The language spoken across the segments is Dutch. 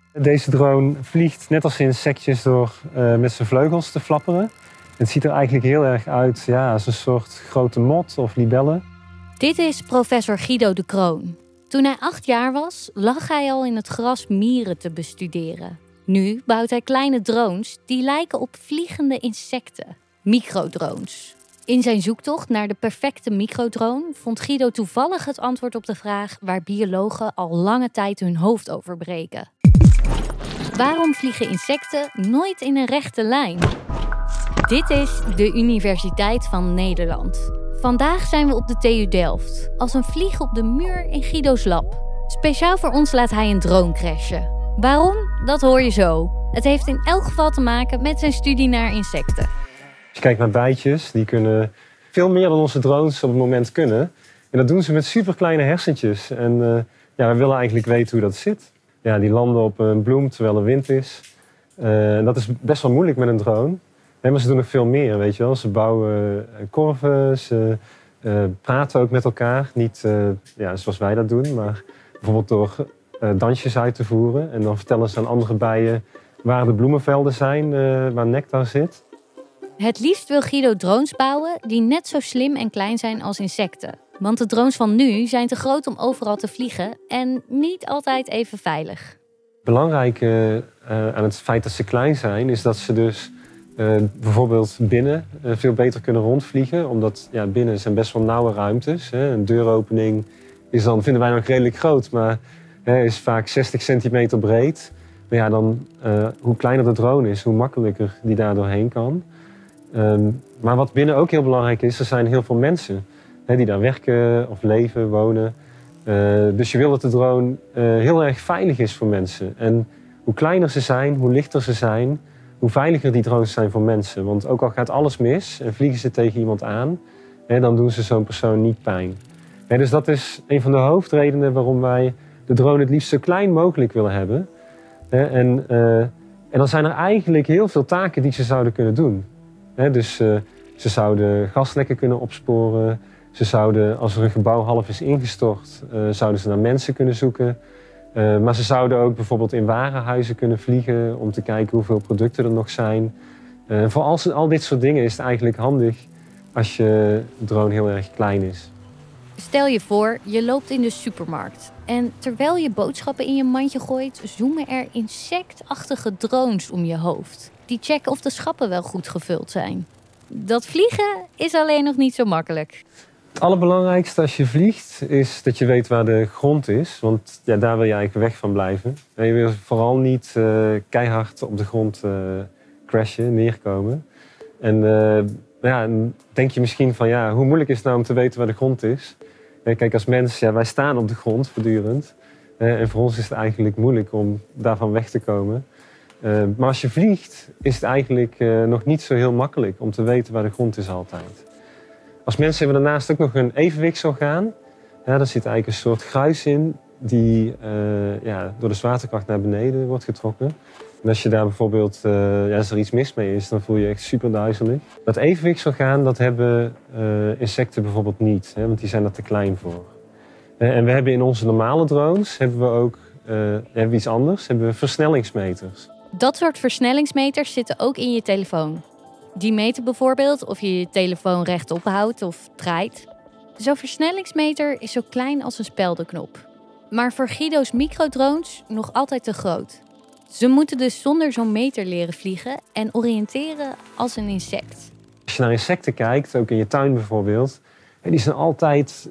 Deze drone vliegt net als insectjes door met zijn vleugels te flapperen. Het ziet er eigenlijk heel erg uit als een soort grote mot of libelle. Dit is professor Guido de Kroon. Toen hij 8 jaar was, lag hij al in het gras mieren te bestuderen. Nu bouwt hij kleine drones die lijken op vliegende insecten. Microdrones. In zijn zoektocht naar de perfecte microdrone vond Guido toevallig het antwoord op de vraag waar biologen al lange tijd hun hoofd over breken. Waarom vliegen insecten nooit in een rechte lijn? Dit is de Universiteit van Nederland. Vandaag zijn we op de TU Delft, als een vlieg op de muur in Guido's lab. Speciaal voor ons laat hij een drone crashen. Waarom? Dat hoor je zo. Het heeft in elk geval te maken met zijn studie naar insecten. Als je kijkt naar bijtjes, die kunnen veel meer dan onze drones op het moment kunnen. En dat doen ze met superkleine hersentjes. En we willen eigenlijk weten hoe dat zit. Ja, die landen op een bloem terwijl er wind is. Dat is best wel moeilijk met een drone. Maar ze doen nog veel meer, weet je wel. Ze bouwen korven, ze praten ook met elkaar. Niet zoals wij dat doen, maar bijvoorbeeld door dansjes uit te voeren. En dan vertellen ze aan andere bijen waar de bloemenvelden zijn, waar nectar zit. Het liefst wil Guido drones bouwen die net zo slim en klein zijn als insecten. Want de drones van nu zijn te groot om overal te vliegen en niet altijd even veilig. Belangrijk aan het feit dat ze klein zijn, is dat ze dus bijvoorbeeld binnen veel beter kunnen rondvliegen. Omdat binnen zijn best wel nauwe ruimtes. Een deuropening is dan, vinden wij nog redelijk groot, maar is vaak 60 centimeter breed. Maar hoe kleiner de drone is, hoe makkelijker die daar doorheen kan. Maar wat binnen ook heel belangrijk is, er zijn heel veel mensen die daar werken of leven, wonen. Dus je wil dat de drone heel erg veilig is voor mensen. En hoe kleiner ze zijn, hoe lichter ze zijn, hoe veiliger die drones zijn voor mensen. Want ook al gaat alles mis en vliegen ze tegen iemand aan, dan doen ze zo'n persoon niet pijn. Dus dat is een van de hoofdredenen waarom wij de drone het liefst zo klein mogelijk willen hebben. En dan zijn er eigenlijk heel veel taken die ze zouden kunnen doen. Dus ze zouden gaslekken kunnen opsporen. Ze zouden, als er een gebouw half is ingestort, zouden ze naar mensen kunnen zoeken. Maar ze zouden ook bijvoorbeeld in warenhuizen kunnen vliegen om te kijken hoeveel producten er nog zijn. Voor al dit soort dingen is het eigenlijk handig als je drone heel erg klein is. Stel je voor, je loopt in de supermarkt en terwijl je boodschappen in je mandje gooit, zoomen er insectachtige drones om je hoofd. Die checken of de schappen wel goed gevuld zijn. Dat vliegen is alleen nog niet zo makkelijk. Het allerbelangrijkste als je vliegt is dat je weet waar de grond is. Want daar wil je eigenlijk weg van blijven. En je wil vooral niet keihard op de grond crashen, neerkomen. En dan denk je misschien van hoe moeilijk is het nou om te weten waar de grond is? Kijk, als mens, wij staan op de grond voortdurend. En voor ons is het eigenlijk moeilijk om daarvan weg te komen. Maar als je vliegt is het eigenlijk nog niet zo heel makkelijk om te weten waar de grond is altijd. Als mensen hebben we daarnaast ook nog een evenwichtsorgaan. Daar zit eigenlijk een soort gruis in die door de zwaartekracht naar beneden wordt getrokken. En als je daar bijvoorbeeld, als er iets mis mee is, dan voel je je echt super duizelig. Dat evenwichtsorgaan, dat hebben insecten bijvoorbeeld niet, want die zijn er te klein voor. En we hebben in onze normale drones hebben we ook iets anders, hebben we versnellingsmeters. Dat soort versnellingsmeters zitten ook in je telefoon. Die meten bijvoorbeeld of je je telefoon rechtop houdt of draait. Zo'n versnellingsmeter is zo klein als een speldenknop. Maar voor Guido's microdrones nog altijd te groot. Ze moeten dus zonder zo'n meter leren vliegen en oriënteren als een insect. Als je naar insecten kijkt, ook in je tuin bijvoorbeeld, die zijn altijd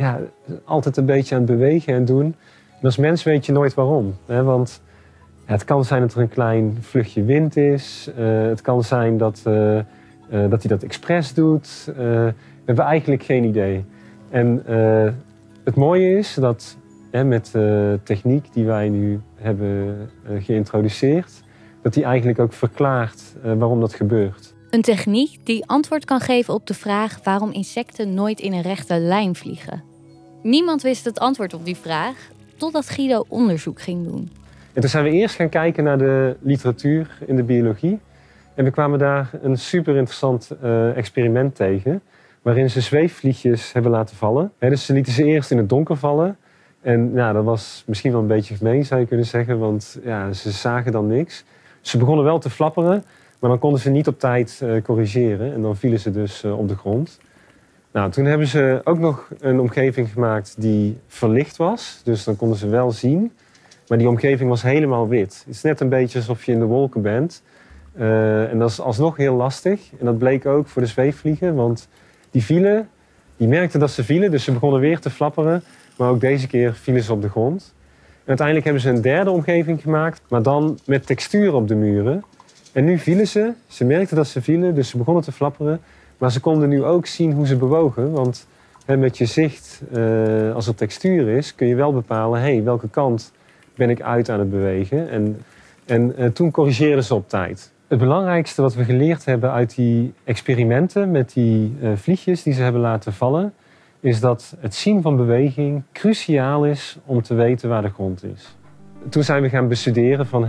een beetje aan het bewegen en doen. En als mens weet je nooit waarom. Want het kan zijn dat er een klein vluchtje wind is. Het kan zijn dat hij dat expres doet. We hebben eigenlijk geen idee. En het mooie is dat met de techniek die wij nu hebben geïntroduceerd, dat die eigenlijk ook verklaart waarom dat gebeurt. Een techniek die antwoord kan geven op de vraag waarom insecten nooit in een rechte lijn vliegen. Niemand wist het antwoord op die vraag, totdat Guido onderzoek ging doen. En toen zijn we eerst gaan kijken naar de literatuur in de biologie. En we kwamen daar een super interessant experiment tegen, waarin ze zweefvliegjes hebben laten vallen. Dus ze lieten ze eerst in het donker vallen. En ja, dat was misschien wel een beetje gemeen, zou je kunnen zeggen. Want ja, ze zagen dan niks. Ze begonnen wel te flapperen, maar dan konden ze niet op tijd corrigeren. En dan vielen ze dus op de grond. Nou, toen hebben ze ook nog een omgeving gemaakt die verlicht was. Dus dan konden ze wel zien. Maar die omgeving was helemaal wit. Het is net een beetje alsof je in de wolken bent. En dat is alsnog heel lastig. En dat bleek ook voor de zweefvliegen. Want die merkten dat ze vielen. Dus ze begonnen weer te flapperen. Maar ook deze keer vielen ze op de grond. En uiteindelijk hebben ze een derde omgeving gemaakt. Maar dan met textuur op de muren. En nu vielen ze. Ze merkten dat ze vielen. Dus ze begonnen te flapperen. Maar ze konden nu ook zien hoe ze bewogen. Want met je zicht, als er textuur is, kun je wel bepalen... welke kant ben ik uit aan het bewegen. En toen corrigeerden ze op tijd. Het belangrijkste wat we geleerd hebben uit die experimenten... met die vliegjes die ze hebben laten vallen... is dat het zien van beweging cruciaal is om te weten waar de grond is. Toen zijn we gaan bestuderen van...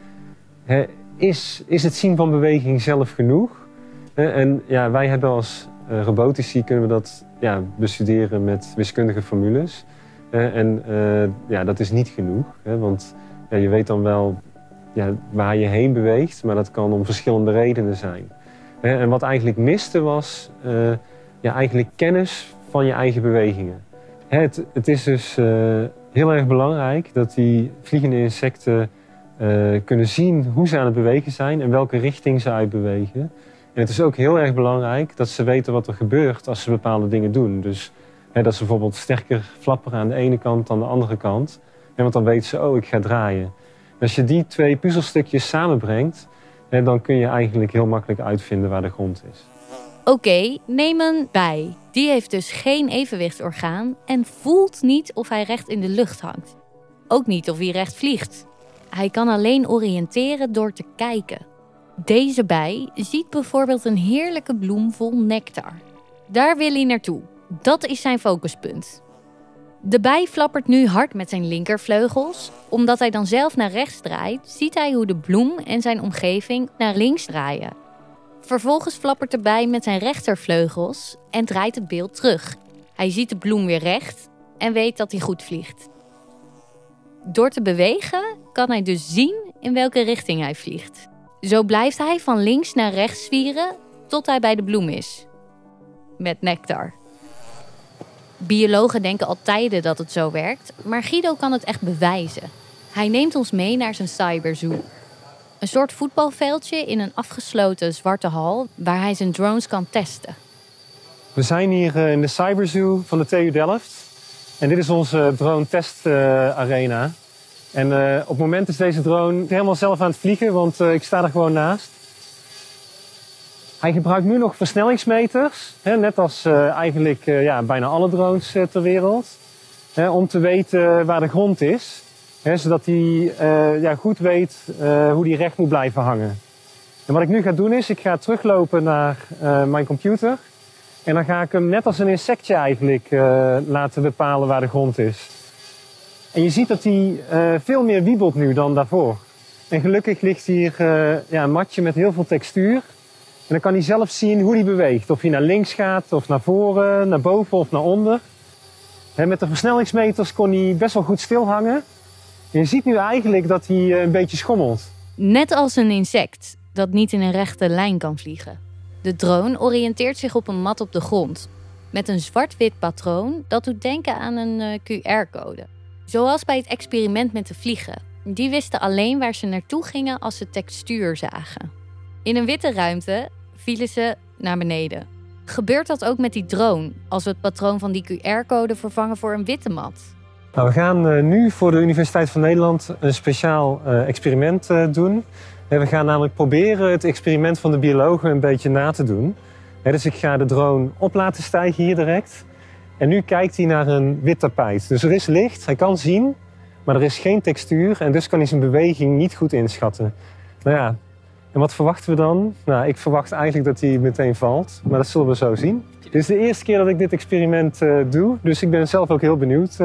is het zien van beweging zelf genoeg? En ja, wij hebben als robotici kunnen we dat bestuderen met wiskundige formules. Dat is niet genoeg. Want je weet dan wel waar je heen beweegt, maar dat kan om verschillende redenen zijn. En wat eigenlijk miste was eigenlijk kennis van je eigen bewegingen. Het is dus heel erg belangrijk dat die vliegende insecten kunnen zien hoe ze aan het bewegen zijn en welke richting ze uitbewegen. En het is ook heel erg belangrijk dat ze weten wat er gebeurt als ze bepaalde dingen doen. Dus dat ze bijvoorbeeld sterker flapperen aan de ene kant dan de andere kant. Want dan weten ze, ik ga draaien. En als je die twee puzzelstukjes samenbrengt, dan kun je eigenlijk heel makkelijk uitvinden waar de grond is. Oké, neem een bij. Die heeft dus geen evenwichtsorgaan en voelt niet of hij recht in de lucht hangt. Ook niet of hij recht vliegt. Hij kan alleen oriënteren door te kijken. Deze bij ziet bijvoorbeeld een heerlijke bloem vol nectar. Daar wil hij naartoe. Dat is zijn focuspunt. De bij flappert nu hard met zijn linkervleugels. Omdat hij dan zelf naar rechts draait, ziet hij hoe de bloem en zijn omgeving naar links draaien. Vervolgens flappert de bij met zijn rechtervleugels en draait het beeld terug. Hij ziet de bloem weer recht en weet dat hij goed vliegt. Door te bewegen kan hij dus zien in welke richting hij vliegt. Zo blijft hij van links naar rechts zwieren tot hij bij de bloem is. Met nectar. Biologen denken al tijden dat het zo werkt, maar Guido kan het echt bewijzen. Hij neemt ons mee naar zijn cyberzoo. Een soort voetbalveldje in een afgesloten zwarte hal waar hij zijn drones kan testen. We zijn hier in de cyberzoo van de TU Delft. En dit is onze drone testarena. En op het moment is deze drone helemaal zelf aan het vliegen, want ik sta er gewoon naast. Hij gebruikt nu nog versnellingsmeters, net als eigenlijk bijna alle drones ter wereld. Om te weten waar de grond is, zodat hij goed weet hoe hij recht moet blijven hangen. En wat ik nu ga doen is, ik ga teruglopen naar mijn computer. En dan ga ik hem net als een insectje eigenlijk laten bepalen waar de grond is. En je ziet dat hij veel meer wiebelt nu dan daarvoor. En gelukkig ligt hier een matje met heel veel textuur. En dan kan hij zelf zien hoe hij beweegt. Of hij naar links gaat, of naar voren, naar boven of naar onder. En met de versnellingsmeters kon hij best wel goed stilhangen. En je ziet nu eigenlijk dat hij een beetje schommelt. Net als een insect dat niet in een rechte lijn kan vliegen. De drone oriënteert zich op een mat op de grond. Met een zwart-wit patroon dat doet denken aan een QR-code. Zoals bij het experiment met de vliegen. Die wisten alleen waar ze naartoe gingen als ze textuur zagen. In een witte ruimte vielen ze naar beneden. Gebeurt dat ook met die drone, als we het patroon van die QR-code vervangen voor een witte mat? Nou, we gaan nu voor de Universiteit van Nederland een speciaal experiment doen. We gaan namelijk proberen het experiment van de biologen een beetje na te doen. Dus ik ga de drone op laten stijgen hier direct. En nu kijkt hij naar een wit tapijt. Dus er is licht, hij kan zien, maar er is geen textuur. En dus kan hij zijn beweging niet goed inschatten. Nou ja, en wat verwachten we dan? Nou, ik verwacht eigenlijk dat hij meteen valt. Maar dat zullen we zo zien. Dit is de eerste keer dat ik dit experiment doe. Dus ik ben zelf ook heel benieuwd.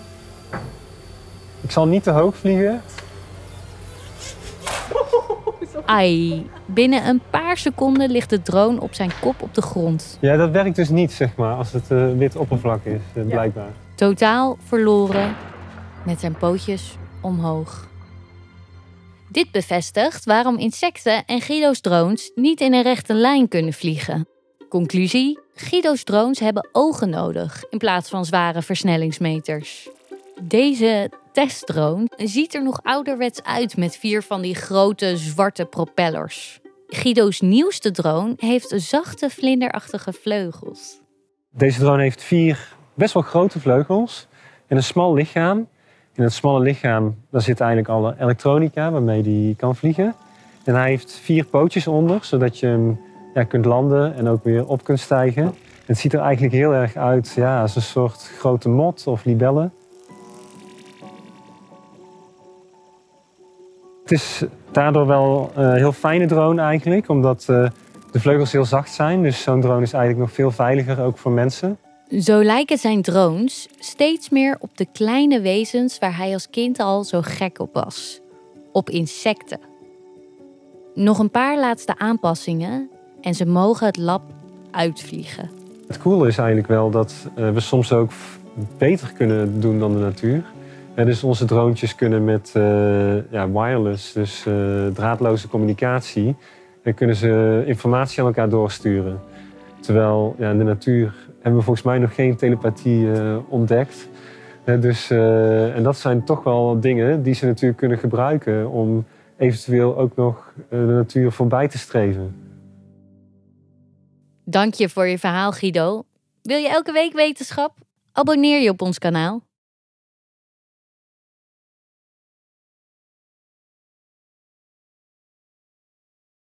Ik zal niet te hoog vliegen. Ai, binnen een paar seconden ligt de drone op zijn kop op de grond. Ja, dat werkt dus niet, zeg maar, als het wit oppervlak is, blijkbaar. Totaal verloren, met zijn pootjes omhoog. Dit bevestigt waarom insecten en Guido's drones niet in een rechte lijn kunnen vliegen. Conclusie: Guido's drones hebben ogen nodig in plaats van zware versnellingsmeters. Deze testdrone ziet er nog ouderwets uit met 4 van die grote zwarte propellers. Guido's nieuwste drone heeft zachte vlinderachtige vleugels. Deze drone heeft 4 best wel grote vleugels en een smal lichaam. In het smalle lichaam daar zit eigenlijk alle elektronica waarmee hij kan vliegen. En hij heeft 4 pootjes onder, zodat je hem kunt landen en ook weer op kunt stijgen. Het ziet er eigenlijk heel erg uit als een soort grote mot of libelle. Het is daardoor wel een heel fijne drone eigenlijk, omdat de vleugels heel zacht zijn. Dus zo'n drone is eigenlijk nog veel veiliger, ook voor mensen. Zo lijken zijn drones steeds meer op de kleine wezens waar hij als kind al zo gek op was. Op insecten. Nog een paar laatste aanpassingen en ze mogen het lab uitvliegen. Het coole is eigenlijk wel dat we soms ook beter kunnen doen dan de natuur. Dus onze droontjes kunnen met wireless, dus draadloze communicatie, kunnen ze informatie aan elkaar doorsturen. Terwijl in de natuur hebben we volgens mij nog geen telepathie ontdekt. En dat zijn toch wel dingen die ze natuurlijk kunnen gebruiken om eventueel ook nog de natuur voorbij te streven. Dank je voor je verhaal, Guido. Wil je elke week wetenschap? Abonneer je op ons kanaal.